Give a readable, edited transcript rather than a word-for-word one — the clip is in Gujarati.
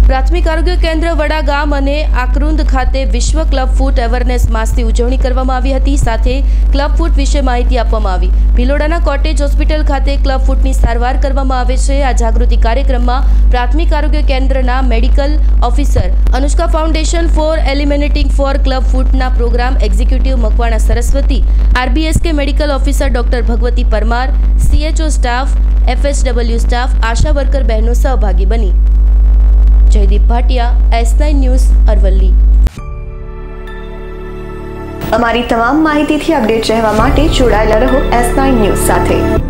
પ્રાથમિક આરોગ્ય કેન્દ્ર વડા ગામ અને આકરુંદ ખાતે વિશ્વ ક્લબ ફૂટ અવેરનેસ માસની ઉજવણી કરવામાં આવી હતી। સાથે ક્લબ ફૂટ વિશે માહિતી આપવામાં આવી। ભિલોડાના કોટેજ હોસ્પિટલ ખાતે ક્લબ ફૂટની સારવાર કરવામાં આવે છે। આ જાગૃતિ કાર્યક્રમમાં પ્રાથમિક આરોગ્ય કેન્દ્રના medical officer Anushka foundation for eliminating for club ફૂટના programme executive Makwana Saraswati, RBSK medical officer doctor Bhagwati Parmar, CHO staff, FSW staff, ASHA worker બહેનો સહભાગી બની। Jaydeep Bhatia, S9 news, Aravalli. અમારી તમામ માહિતીથી અપડેટ રહેવા માટે જોડાયેલા રહો S9 ન્યૂઝ સાથે।